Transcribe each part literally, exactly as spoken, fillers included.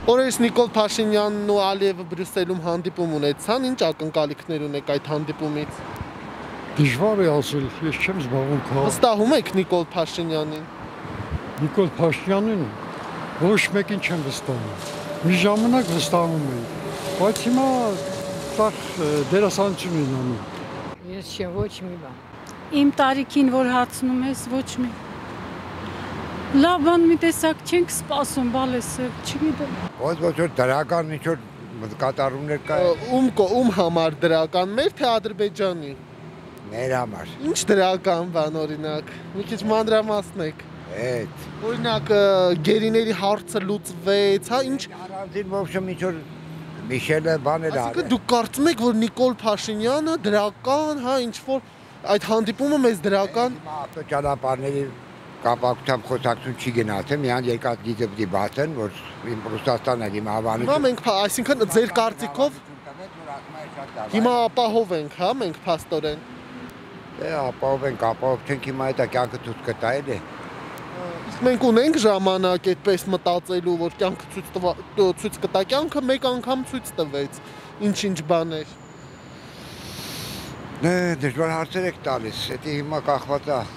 Օրերս Նիկոլ Փաշինյանն ու Ալիևը Բրյուսելում հանդիպում ունեցան, ինչ ակնկալիքներ ունեք այդ հանդիպումից։ Դժվար է ասել, ես չեմ զբաղվում քաղաք։ Վստահում եք Նիկոլ Փաշինյանին։ Նիկոլ Փաշինյանին ոչ մեկին չեմ վստահում։ Մի ժամանակ վստահում էի, բայց հիմա տախ դերասանություն են անում։ Ես չեմ ոչ մի բան։ Իմ տարիքին որ հարցնում ես, ոչ մի։ Լավ բան մի տեսակ չենք սպասում, բալեսը, չգիտեմ։ Ոչ ոչ որ դրական ինչ-որ կատարումներ կա։ Ում ում համար դրական, մեր թե Ադրբեջանի։ Մեր համար։ Ինչ դրական բան օրինակ։ Մի քիչ մանրամասնեք։ Այդ։ Օրինակ գերիների հարցը լուծվեց, հա, ինչ առանձին ոբշեմ ինչ-որ Միշելը բաներ արել։ Այսինքն դուք կարծում եք, որ Նիկոլ Փաշինյանը դրական, հա, ինչ որ այդ հանդիպումը մեզ դրական։ Հիմա ավտոճանապարհների կապակցությամբ խոսակցություն չի գնացել, միայն երկաթգիծը պիտի բացեն, որ Ռուսաստանն է հիմա հավանություն։ Հիմա մենք, այսինքն ձեր կարծիքով հիմա ապահով ենք, հա, մենք փաստորեն։ Դե ապահով ենք, ապահով չենք, հիմա այդ կյանքը ցույց կտա էլի։ Իսկ մենք ունենք ժամանակ այդպես մտածելու, որ կյանքը ցույց ցույց կտա, կյանքը մեկ անգամ ցույց տվեց, ինչ-ինչ բաներ։ Դե դժվար հարցեր եք տալիս, դա հիմա կախված է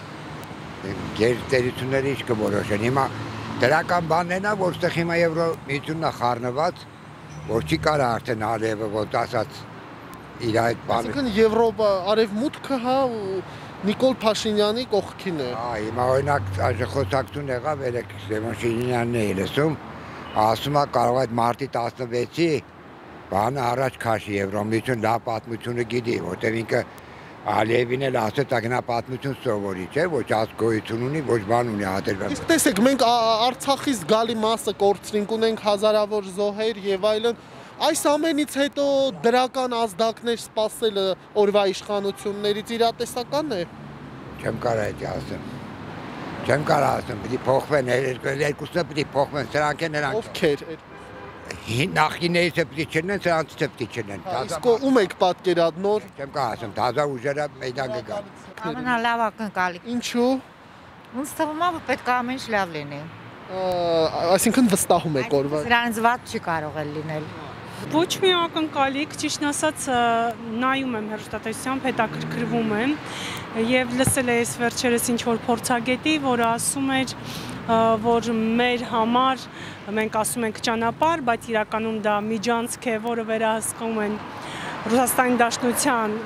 գերտերությունները ինչ կորոշեն։ Հիմա դրական բանն է, որտեղ հիմա Եվրոմիությունն է խառնված, որ չի կարա արդեն Ալիևը ոնց ասած իր այդ բանը։ Այսինքն Եվրոպա արևմուտքը հա Նիկոլ Փաշինյանի կողքին է։ Այ հիմա օրինակ խոսակցություն եղավ երեք Լևոն Շինյանն է լսում, ասում է կարող այդ մարտի տասնվեցի բանը առաջ քաշի Եվրոմիություն լավ պատմությունը գիտի, որտեղ ինքը Ալիևին էլ ասեց ագնա պատմություն սովորի, չէ, ոչ ազգություն ունի, ոչ բան ունի ադրբեջան։ Իսկ տեսեք, մենք Արցախի զգալի մասը կորցրինք, ունենք հազարավոր զոհեր եւ այլն։ Այս ամենից հետո դրական ազդակներ սպասելը օրվա իշխանություններից իրատեսական է։ Չեմ կարող այդ ասեմ։ Չեմ կարող ասեմ, պիտի փոխվեն, երկուսը պիտի փոխվեն, սրանք են նրանք։ Ովքեր։ Նախիններից պիտի չնեն, սրանցից պիտի չնեն։ Իսկ ում եք պատկերած նոր։ Չեմ կարող ասեմ, դազա ուժերը մեյդան կգան։ Ամենալավ ակնկալիք։ Ինչու։ Ինձ թվում է, որ պետք է ամեն ինչ լավ լինի։ Այսինքն վստահում եք օրվա։ Սրանց վատ չի կարող է լինել։ Ոչ մի ակնկալիք, ճիշտն ասած նայում եմ հեռուստատեսությամբ, հետաքրքրվում եմ եւ լսել եմ այս վերջերս ինչ որ փորձագետի, որը ասում էր, որ մեր համար մենք ասում ենք ճանապարհ, բայց իրականում դա միջանցք է, որը վերահսկում են Ռուսաստանի Դաշնության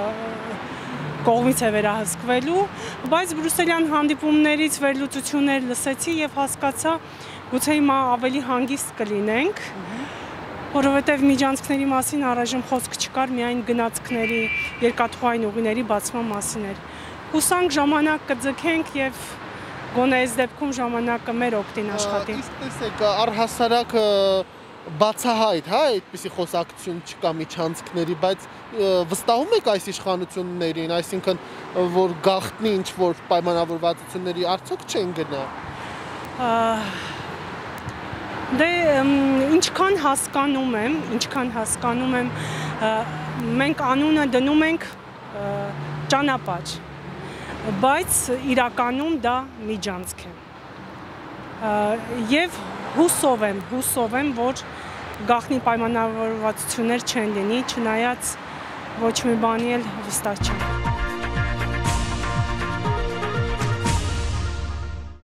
կողմից է վերահսկվելու, բայց բրյուսելյան հանդիպումներից վերլուծություններ լսեցի եւ հասկացա, գուցե հիմա ավելի հանգիստ կլինենք, որովհետև միջանցքների մասին առայժմ խոսք չկար, միայն գնացքների, երկաթուղային ուղիների բացման մասին էր։ Հուսանք ժամանակ կձգենք եւ գոնե այս դեպքում ժամանակը մեր օգտին աշխատի։ Իսկ տեսեք, առհասարակ բացահայտ, հա, այդպիսի խոսակցություն չկա միջանցքների, բայց վստահում եք այս իշխանություններին, այսինքն որ գաղտնի ինչ որ պայմանավորվածությունների արդյոք չեն գնա։ Դե ինչքան հասկանում եմ, ինչքան հասկանում եմ, մենք անունը դնում ենք ճանապարհ, բայց իրականում դա միջանցք է։ Եվ հուսով եմ, հուսով եմ, որ գաղտնի պայմանավորվածություններ չեն լինի, չնայած ոչ մի բանի էլ վստահ չեմ։